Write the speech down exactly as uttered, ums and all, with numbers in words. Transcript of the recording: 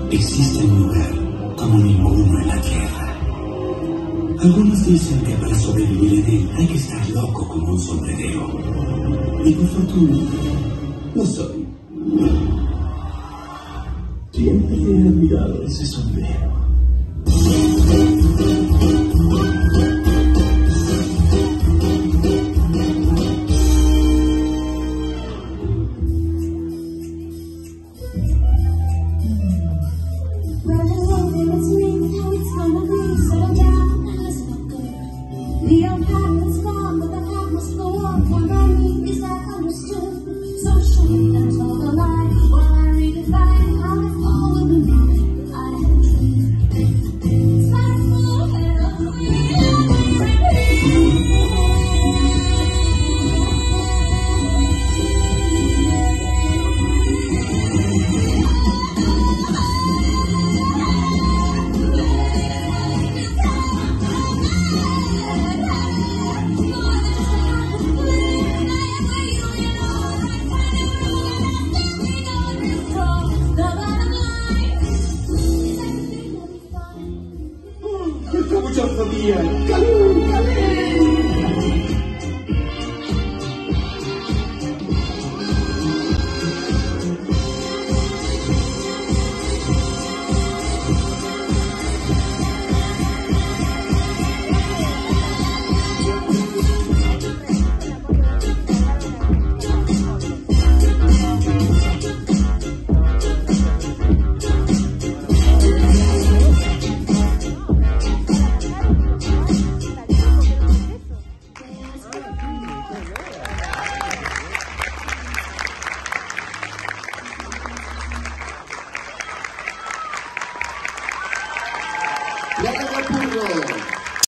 Existe un lugar como ninguno en la Tierra. Algunos dicen que para sobrevivir en él hay que estar loco como un sombrerero. Y por fortuna, lo soy. Siempre he admirado ese sombrero. We don't have what's wrong, but the heart must go on. Count on me, is that understood? So show me and tell the lie while I redefine how it's all of the night I have dreamed. Sparkle and a Muchas familias. ¡Calú, calú! ¡Ya tengo el público!